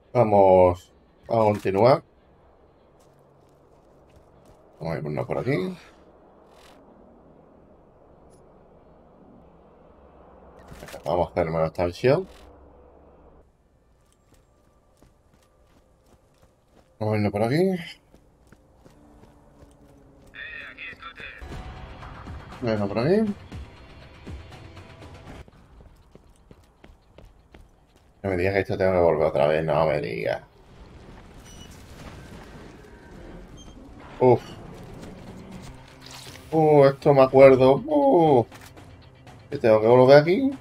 Vamos a continuar. Vamos a irnos por aquí. Vamos a hacer esta misión. Vamos a irnos por aquí. Vamos a irnos por aquí. No me digas que esto tengo que volver otra vez. No me digas. Uf. Esto me acuerdo. Que tengo que volver aquí.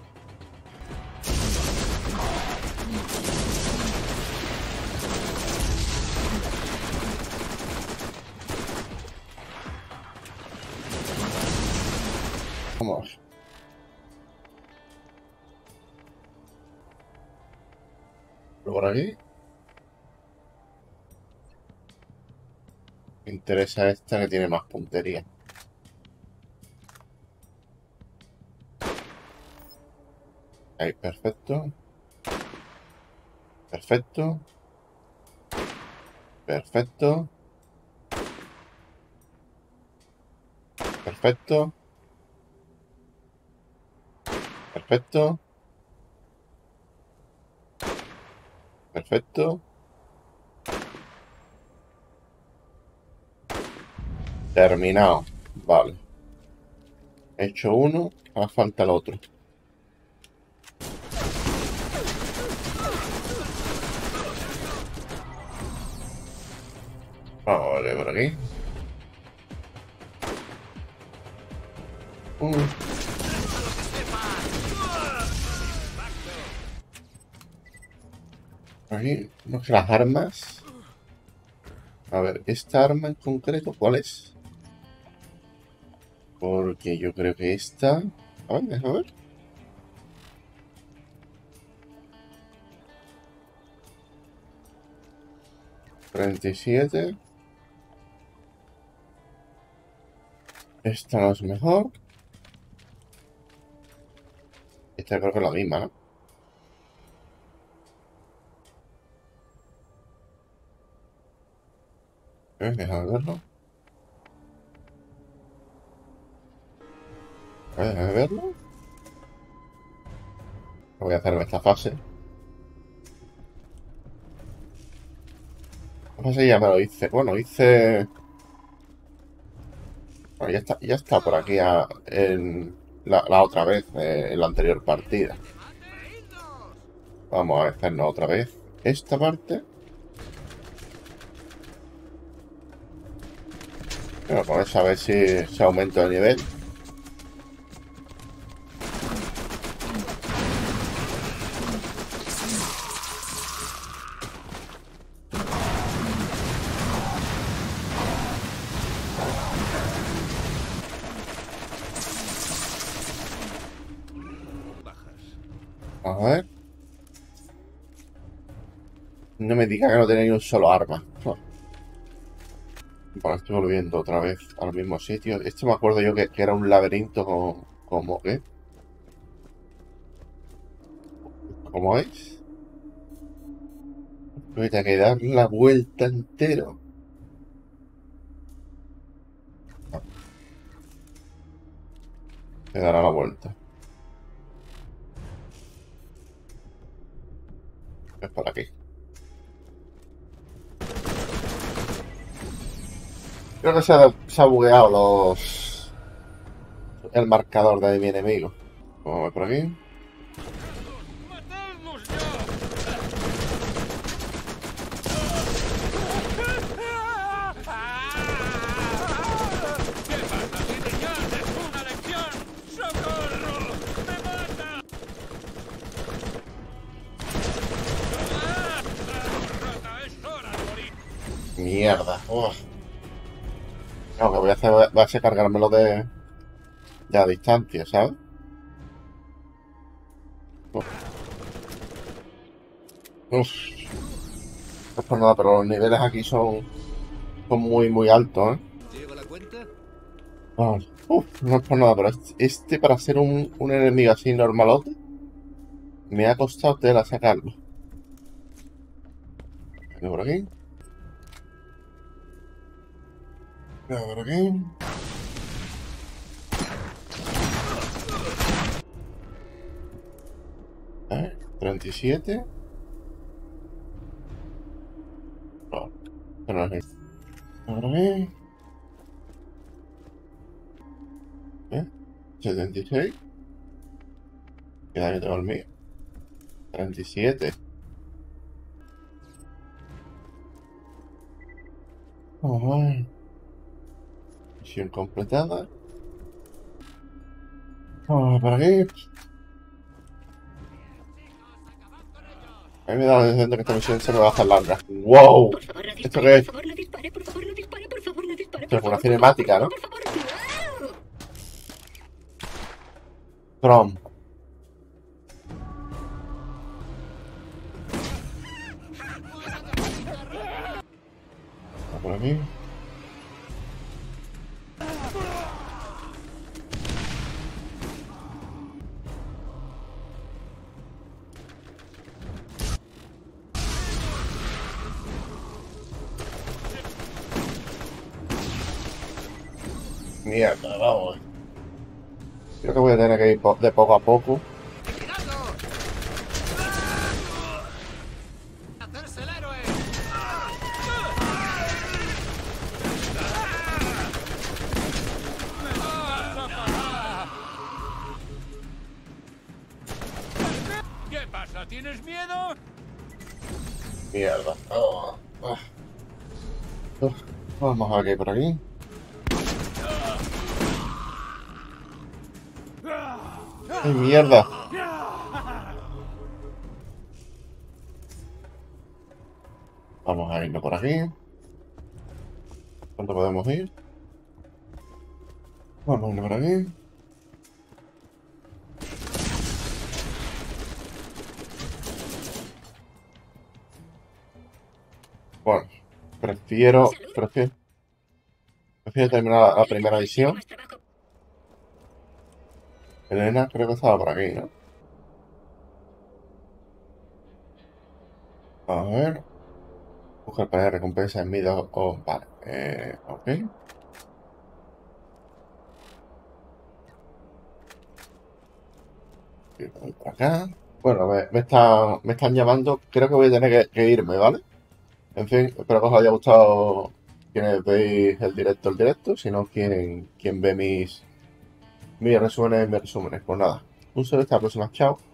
Vamos. Por aquí. Me interesa esta que tiene más puntería. Ahí, perfecto. Perfecto. Perfecto. Perfecto. Perfecto. Perfecto. Terminado. Vale. He hecho uno. Ahora falta el otro. Vamos a ver por aquí. Aquí, no sé las armas. A ver, esta arma en concreto, ¿cuál es? Porque yo creo que esta... A ver, déjame ver. $37. Esta no es mejor. Esta creo que es la misma, ¿no? Déjame verlo. A ver, déjame verlo. Voy a hacerme esta fase. Esta fase ya me lo hice. Bueno, hice... Bueno, ya está por aquí en la otra vez, en la anterior partida. Vamos a hacernos otra vez esta parte. Bueno, con eso a ver si se aumenta el nivel. A ver. No me diga que no tenéis un solo arma. Bueno, estoy volviendo otra vez al mismo sitio. Esto me acuerdo yo que era un laberinto como ¿qué? ¿Cómo es? Voy a que dar la vuelta entero. No, me dará la vuelta. Es por aquí. Creo que se ha bugueado el marcador de mi enemigo. Vamos a ver por aquí. Mierda. Uf. Lo que voy a hacer va a ser cargármelo de a distancia, ¿sabes? Uf. No es por nada, pero los niveles aquí son muy altos, ¿eh? ¿Llego la cuenta? Vale. Uf, no es por nada, pero este para ser un enemigo así normalote me ha costado tela sacarlo. Vengo por aquí. Vengo por aquí. A ver, 37. No, esto no es eso. Vengo por aquí. 76. ¿Qué daño tengo el mío? 37. Vamos a ver. Misión completada. Vamos a ver por aquí. A mí me da la sensación de que esta misión se me va a hacer larga. ¡Wow! Por favor, no ¿Esto dispare, qué por es? favor, no dispare, por favor, no dispare, por favor, no dispare, Esto por es una favor, cinemática, ¿no? por favor, por favor. Chrome. Por aquí. Mierda, vamos. Creo que voy a tener que ir de poco a poco. ¡Hacerse el héroe! ¿Qué pasa? ¿Tienes miedo? Mierda. Vamos a ver qué hay por aquí. ¡Ay, mierda! Vamos a irnos por aquí. ¿Cuánto podemos ir? Vamos a irnos por aquí. Bueno, prefiero terminar la primera misión. Más trabajo. Elena creo que estaba por aquí, ¿no? A ver. Buscar para recompensa en vida o... Vale. Ok. Y voy por acá. Bueno, me están llamando. Creo que voy a tener que irme, ¿vale? En fin, espero que os haya gustado quienes veis el directo. Si no, quien ve mis resúmenes. Pues nada. Un saludo, hasta la próxima. Chao.